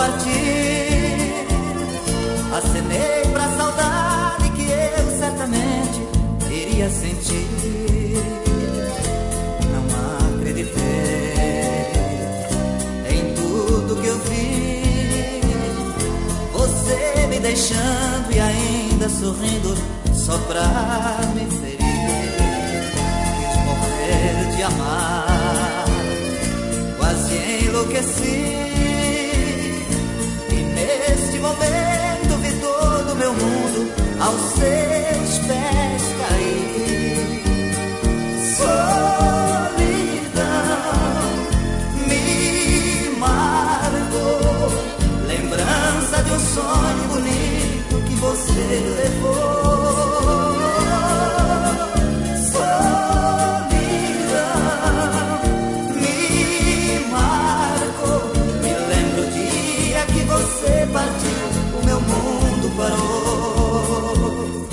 partir. Acenei pra saudade que eu certamente iria sentir. Não acreditei em tudo que eu vi, você me deixando e ainda sorrindo só pra me ferir. Quis morrer de amar, quase enlouqueci, e neste momento vi todo o meu mundo aos seus pés cair. Solidão me marcou, lembrança de um sonho bonito que você levou. Você partiu, o meu mundo parou.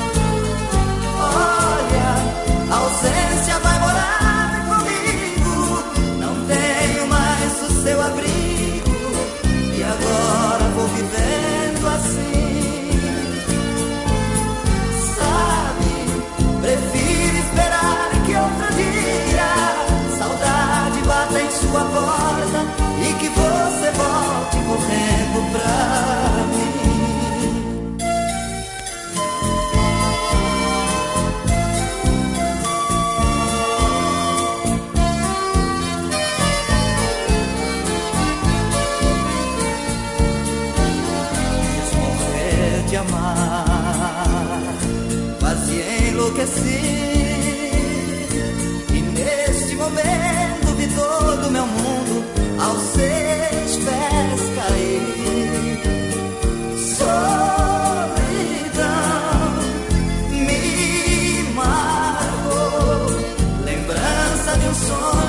Olha, a ausência vai morar comigo, não tenho mais o seu abrigo, e agora vou vivendo assim. Sabe, prefiro esperar que outro dia saudade bata em sua porta e que você volte correndo pra mim. Quis morrer de amar, quase enlouqueci, e neste momento vi todo o meu mundo aos seus pés cair. Solidão me marcou, lembrança de um sonho